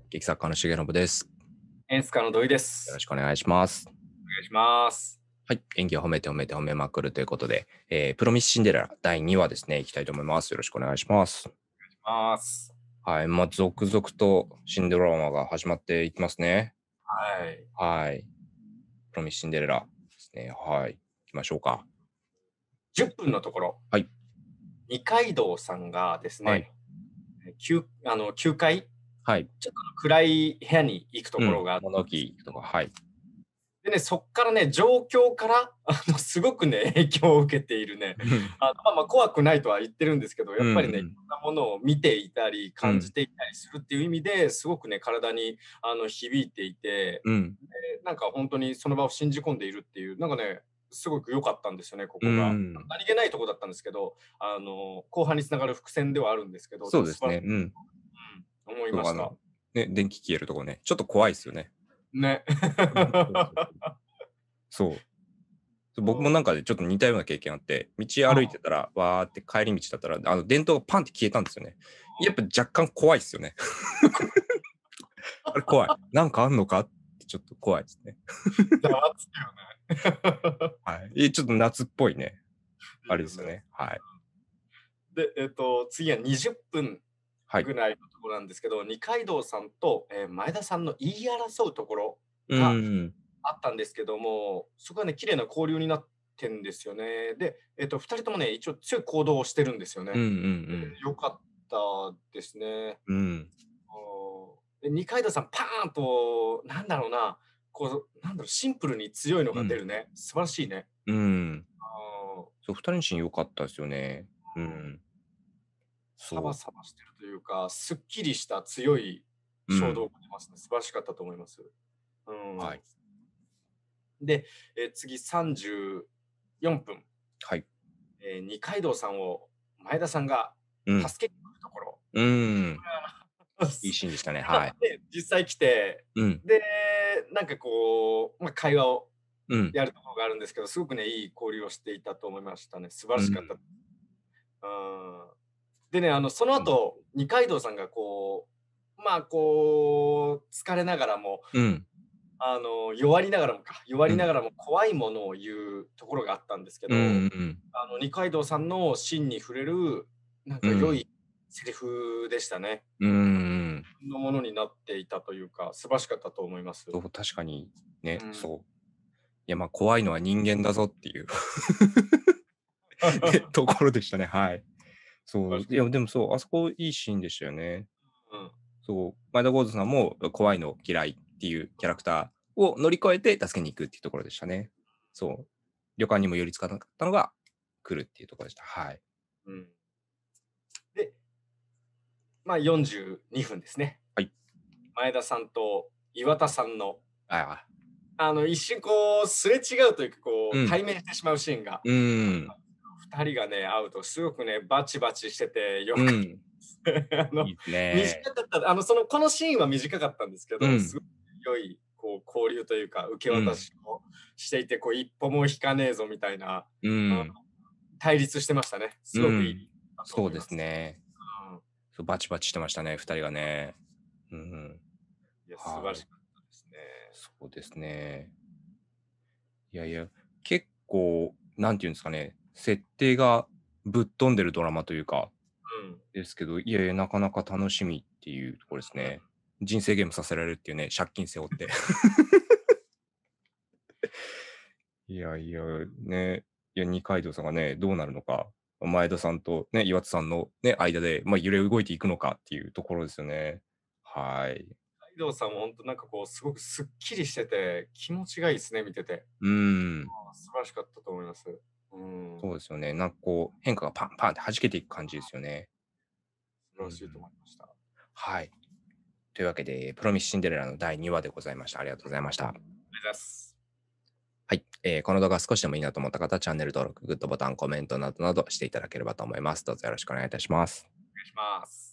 劇作家の重信です。 演出家の土井です。 よろしくお願いします。 お願いします。 はい。演技を褒めて褒めて褒めまくるということで、プロミスシンデレラ第2話ですね、いきたいと思います。よろしくお願いします。 ます。 はい。続々とシンデレラが始まっていきますね。 はい。 はい。プロミスシンデレラですね。はい。行きましょうか。 10分のところ、 はい。 二階堂さんがですはい。 ね、9階、 はい。 ちょっと暗い部屋に行くとうん。 ころがあって物置とか、はい。 でね、そっからね、状況から、すごくね、影響を受けているね、 うん。 怖くないとは言ってるんですけど、やうん。 っぱりね、いろんなものを見ていたり、 うん。 感じていたりするっていう意味ですごくね、体に響いていて、 うん。 なんか本当にその場を信じ込んでいるっていう、なんかね、すごく良かったんですよね、こうこが。 ん。 何気ないとこだったんですけど、後半に繋がる伏線ではあるんですけど、でも素晴らしそうですね。うん。 い、思いそう、 ました。 ね、電気消えるとこね、ちょっと怖いですよね。 ね。 そうそうそう。そう。僕もうん。 なんかでちょっと似たような経験あって、道歩いてあたら、わーって帰り道だったら、電灯がパンって消えたんですよね。やっぱ若干怖いっすよね。あれ怖い。なんかあんのかってちょっと怖いですね。 ざわつくよね。 はい。ちょっと夏っぽいね、 いいですね。 あれですよね。はい。 で、次は20分はい。 ぐらいのところなんですけど、二階堂さんと、前田さんの言い争うところうがーん。 あったんですけども、そこはね、綺麗な交流になってんですよね。で、2人ともね、一応強い行動をしてるんですよね。 うんうんうん。 良かったですね。 うん。 で、二階堂さんパーンと、なんだろうな、シンプルに強いのうん。 が出るね。素晴らしいね。 うん。 ああ、 そう、2人のシーン良かったですよね。うん。 サバそサバしてるというか、すっきりした強いう。う衝動ん。 が出ますね。素晴らしかったと思います。うん。 はい。 で、次34分、 はい。 二階堂さんを前田さんがうん。 助けに来るところ。 うーん。いいすシーンでしたね。はい。 で、実際来て、 うん。 で、なんかこう、会話をうん。 やるところがあるんですけど、すごくね、いい交流をしていたと思いましたね。素晴うん。 らしかった。うん。でね、そのうん。 後、二階堂さんがこう、疲れながらも、 うん。 弱うん。 りながらも怖いものを言うところがあったんですけうんど、 うん。 二階堂さんの芯に触れる、なんうん。 か良いセリフでしたね。 うーん。 のものになっていたというか、素晴らしかったと思います。 そう、確かにね、 うん。 そう。いや、怖いのは人間だぞっていうね、ところでしたね、はい。そう、いや、でもそう、あそこいいシーンでしたよね。 うん。 そう、前田ゴーズさんも怖いの嫌いっていうキャラクターを乗り越えて助けに行くっていうところでしたね。そう。旅館にも寄りつかなかったのが来るっていうところでした。はい。 うん。で、42分ですね。 はい。 前田さんと岩田さんの、 ああ、 一瞬こうすれ違うというか、こううん。 対面してしまうシーンがうーん。 2人がね、会うとすごくね、バチバチしててよかったでうん。 すね。 いいですね。 短かった、このシーンは短かったんですけど、すうん。 ごく良いこう交流というか、受け渡うん。 しをしていて、こう一歩も引かねえぞみたいな、あ、 うん。 対立してましたね。すごくいいうん。 だとそうです思います。 ね。 うん。 そう、バチバチしてましたね、2人がね。うん。 いや、素晴らはい。 しかったですね。 そうですね。いやいや、結構、なんていうんですかね、設定がぶっ飛んでるドラマというか、 うん。 ですけど、いやいや、なかなか楽しみっていうところですうん。 ね。人生ゲームさせられるっていうね、借金背負って。いやいや、ね、いや、二階堂さんがね、どうなるのか、前田さんとね、岩田さんのね、間で、揺れ動いていくのかっていうところですよね。はい。 カイドウさんもほんとなんかこう、すごくすっきりしてて、気持ちがいいですね、見てて。 うーん。 素晴らしかったと思います。うん。 そうですよね。なんかこう、変化がパンパンって弾けていく感じですよね。 素晴らしいとうん。 思いました。あはい。というわけで、プロミスシンデレラの第2話でございました。ありがとうございました。 りがとうございます。 はい。この動画少しでもいいなと思った方、チャンネル登録、グッドボタン、コメントなどなどしていただければと思います。どうぞよろしくお願いいたします。 お願いします。